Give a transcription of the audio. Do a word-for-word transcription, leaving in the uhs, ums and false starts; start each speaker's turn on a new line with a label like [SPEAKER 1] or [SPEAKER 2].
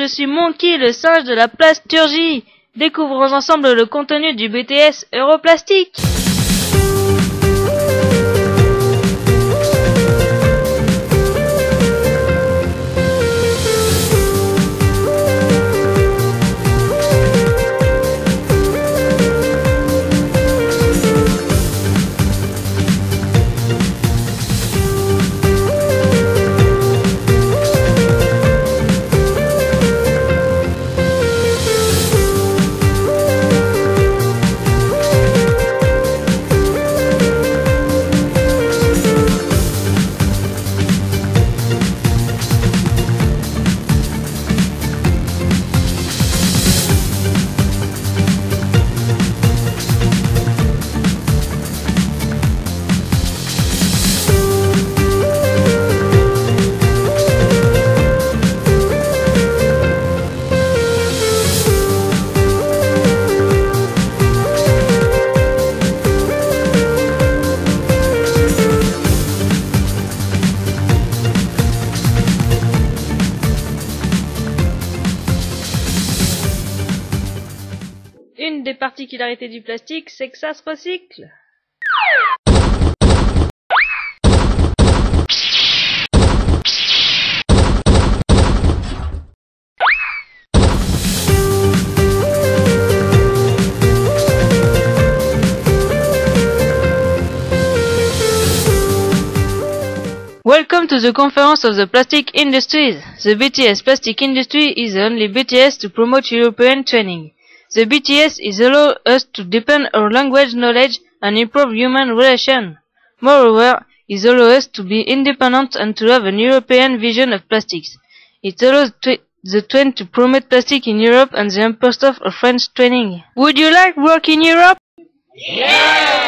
[SPEAKER 1] je suis Monkey, le singe de la plasturgie. Découvrons ensemble le contenu du B T S Europlastique. Une des particularités du plastique, c'est que ça se recycle. Welcome to the conference of the plastic industries. The B T S plastic industry is the only B T S to promote European training. The B T S is allow us to deepen our language knowledge and improve human relations. Moreover, it allows us to be independent and to have an European vision of plastics. It allows the trend to promote plastic in Europe and the import of French training. Would you like work in Europe?
[SPEAKER 2] Yeah!